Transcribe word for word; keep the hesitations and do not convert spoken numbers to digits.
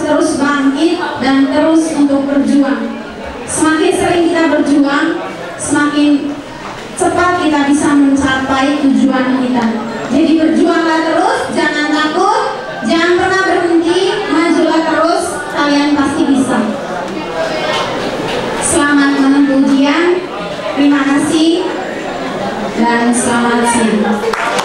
terus bangkit dan terus untuk berjuang. Semakin sering kita berjuang, semakin cepat kita bisa mencapai tujuan kita. Jadi berjuanglah terus, jangan takut, jangan pernah berhenti, majulah terus, kalian pasti bisa. Selamat menempuh ujian, terima kasih, dan selamat siang.